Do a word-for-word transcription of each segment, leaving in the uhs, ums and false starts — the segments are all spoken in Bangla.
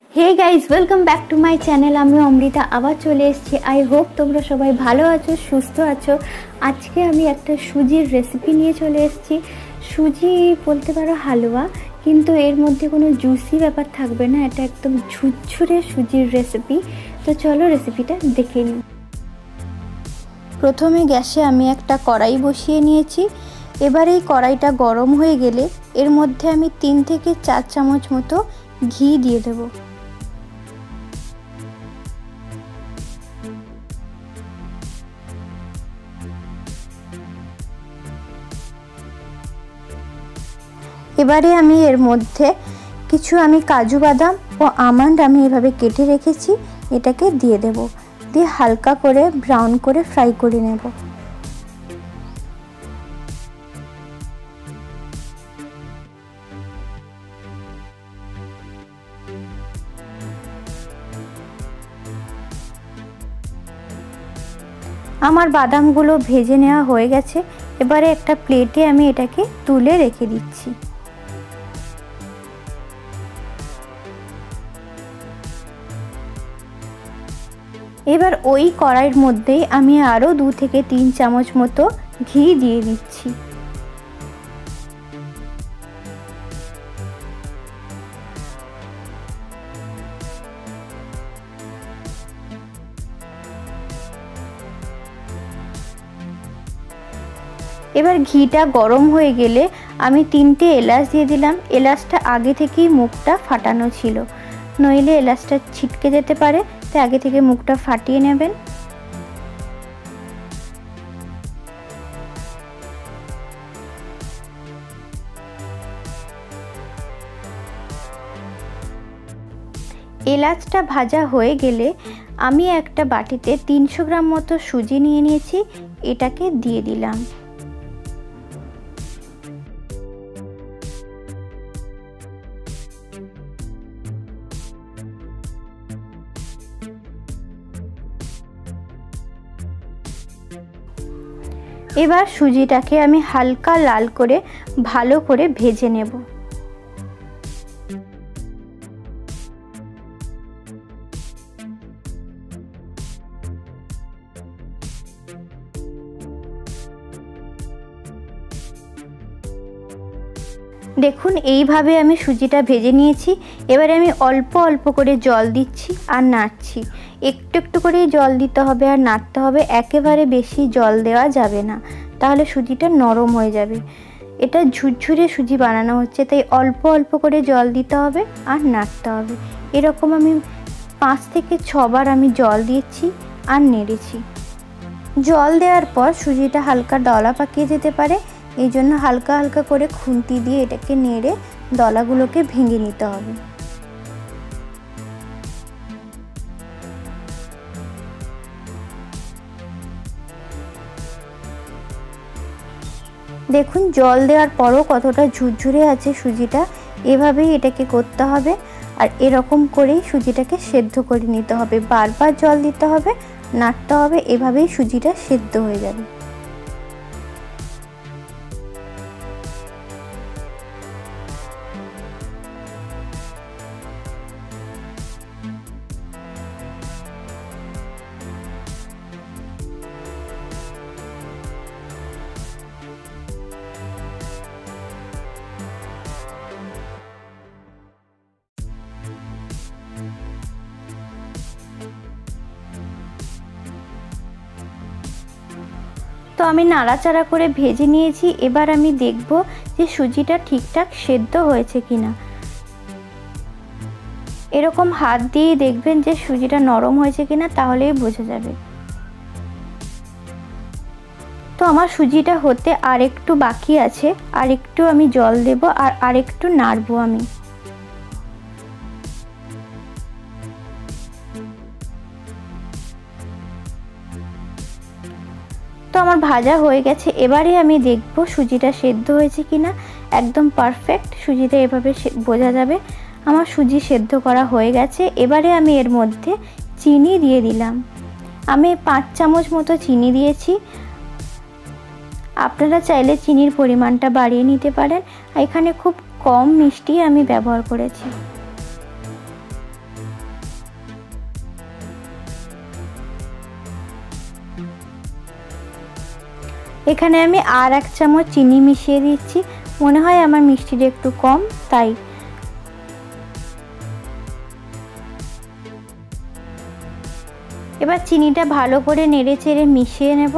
Hey guys welcome back to my channel. আমি অমৃতা আবার চলে এসেছি। আই হোপ তোমরা সবাই ভালো আছো, সুস্থ আছো। আজকে আমি একটা সুজির রেসিপি নিয়ে চলে এসেছি। সুজি বলতে পারো হালুয়া, কিন্তু এর মধ্যে কোনো জুসি ব্যাপার থাকবে না। এটা একদম ঝুরঝুরে সুজির রেসিপি। তো চলো রেসিপিটা দেখে নিই। প্রথমে গ্যাসে আমি একটা কড়াই বসিয়ে নিয়েছি। এবার এই কড়াইটা গরম হয়ে গেলে এর মধ্যে আমি তিন থেকে চার চামচ মতো ঘি দিয়ে দেবো। এবারে আমি এর মধ্যে কিছু আমি কাজু বাদাম ও আমন্ড আমি এভাবে কেটে রেখেছি, এটাকে দিয়ে দেব। দিয়ে হালকা করে ব্রাউন করে ফ্রাই করে নেব। আমার বাদামগুলো ভেজে নেওয়া হয়ে গেছে। এবারে একটা প্লেটে আমি এটাকে তুলে রেখে দিচ্ছি। এবার ওই কড়াইয়ের মধ্যেই আমি আরও দু থেকে তিন চামচ মতো ঘি দিয়ে দিচ্ছি। এবার ঘিটা গরম হয়ে গেলে আমি তিনটে এলাচ দিয়ে দিলাম। এলাচটা আগে থেকেই মুখটা ফাটানো ছিল, নইলে এলাচটা ছিটকে যেতে পারে, তাই আগে থেকে মুখটা ফাটিয়ে নেবেন। এলাচটা ভাজা হয়ে গেলে আমি একটা বাটিতে তিনশো গ্রাম মতো সুজি নিয়ে নিয়েছি, এটাকে দিয়ে দিলাম। এবার সুজিটাকে আমি হালকা লাল করে ভালো করে ভেজে নেব। দেখুন এইভাবে আমি সুজিটা ভেজে নিয়েছি। এবারে আমি অল্প অল্প করে জল দিচ্ছি আর নাড়ছি। একটু একটু করেই জল দিতে হবে আর নাড়তে হবে, একেবারে বেশি জল দেওয়া যাবে না, তাহলে সুজিটা নরম হয়ে যাবে। এটা ঝুরঝুরে সুজি বানানো হচ্ছে, তাই অল্প অল্প করে জল দিতে হবে আর নাড়তে হবে। এরকম আমি পাঁচ থেকে ছবার আমি জল দিয়েছি আর নেড়েছি। জল দেওয়ার পর সুজিটা হালকা দলা পাকিয়ে যেতে পারে, এই জন্য হালকা হালকা করে খুন্তি দিয়ে এটাকে নেড়ে দলাগুলোকে ভেঙে নিতে হবে। দেখুন জল দেওয়ার পরও কতটা ঝুরঝুরে আছে সুজিটা। এভাবেই এটাকে করতে হবে আর এরকম করেই সুজিটাকে সেদ্ধ করে নিতে হবে। বারবার জল দিতে হবে, নাড়তে হবে, এভাবেই সুজিটা সেদ্ধ হয়ে যাবে। তো আমি নাড়াচাড়া করে ভেজে নিয়েছি। এবার আমি দেখব যে সুজিটা ঠিকঠাক সেদ্ধ হয়েছে কিনা। এরকম হাত দিয়ে দেখবেন যে সুজিটা নরম হয়েছে কিনা, তাহলেই বোঝা যাবে। তো আমার সুজিটা হতে আর একটু বাকি আছে, আর একটু আমি জল দেব আর আরেকটু নাড়বো আমি। তো আমার ভাজা হয়ে গেছে। এবারে আমি দেখব সুজিটা সেদ্ধ হয়েছে কিনা। একদম পারফেক্ট সুজিটা এভাবে বোঝা যাবে। আমার সুজি সেদ্ধ করা হয়ে গেছে। এবারে আমি এর মধ্যে চিনি দিয়ে দিলাম। আমি পাঁচ চামচ মতো চিনি দিয়েছি। আপনারা চাইলে চিনির পরিমাণটা বাড়িয়ে নিতে পারেন। এখানে খুব কম মিষ্টি আমি ব্যবহার করেছি। এখানে আমি আর এক চামচ চিনি মিশিয়ে দিচ্ছি, মনে হয় আমার মিষ্টিটা একটু কম তাই। এবার চিনিটা ভালো করে নেড়ে চেড়ে মিশিয়ে নেব।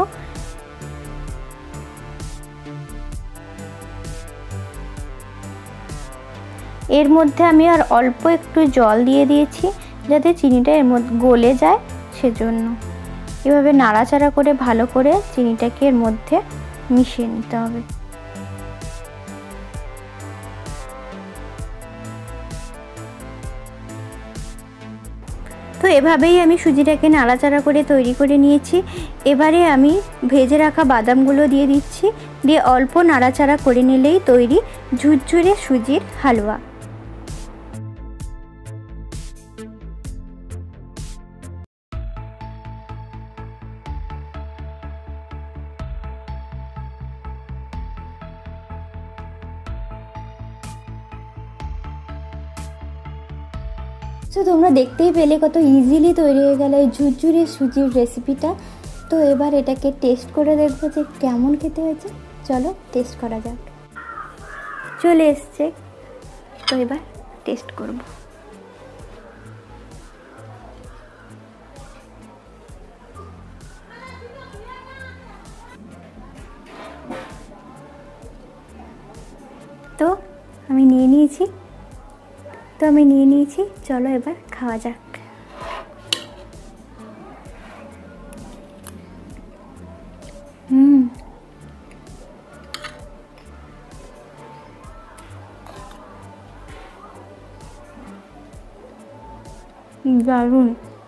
এর মধ্যে আমি আর অল্প একটু জল দিয়ে দিয়েছি যাতে চিনিটা এর মধ্যে গলে যায়, সেজন্য এভাবে নাড়াচাড়া করে ভালো করে চিনিটাকে এর মধ্যে মিশিয়ে নিতে হবে। তো এভাবেই আমি সুজিটাকে নাড়াচাড়া করে তৈরি করে নিয়েছি। এবারে আমি ভেজে রাখা বাদামগুলো দিয়ে দিচ্ছি, দিয়ে অল্প নাড়াচাড়া করে নিলেই তৈরি ঝুরঝুরে সুজির হালুয়া। তো তোমরা দেখতেই পেলে কত ইজিলি তৈরি হয়ে গেল এই ঝুরঝুরে সুজির রেসিপিটা। তো এবার এটাকে টেস্ট করে দেখবো যে কেমন খেতে হয়েছে। চলো টেস্ট করা যাক। চলে এসছে, তো এবার টেস্ট করব। তো আমি নিয়ে নিয়েছি তো আমি নিয়ে নিয়েছি চলো এবার খাওয়া যাক। হুম দারুণ।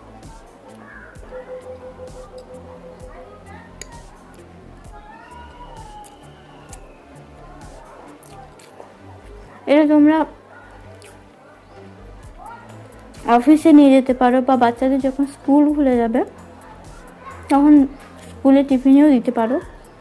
এটা তোমরা অফিসে নিয়ে যেতে পারো, বা বাচ্চাদের যখন স্কুল খুলে যাবে তখন স্কুলে টিফিনেও দিতে পারো।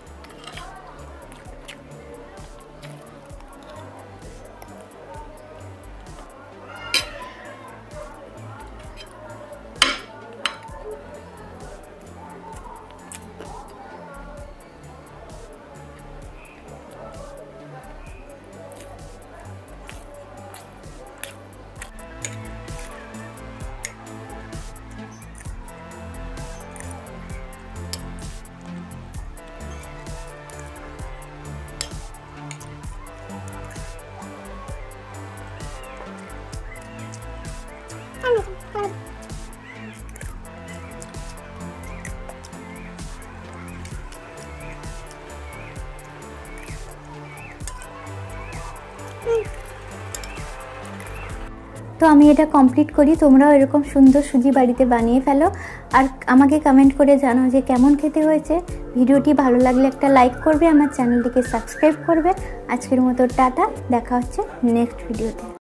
তো আমি এটা কমপ্লিট করি, তোমরাও এরকম সুন্দর সুজি বাড়িতে বানিয়ে ফেলো আর আমাকে কমেন্ট করে জানাও যে কেমন খেতে হয়েছে। ভিডিওটি ভালো লাগলে একটা লাইক করবে, আমার চ্যানেলটিকে সাবস্ক্রাইব করবে। আজকের মতো টাটা, দেখা হচ্ছে নেক্সট ভিডিওতে।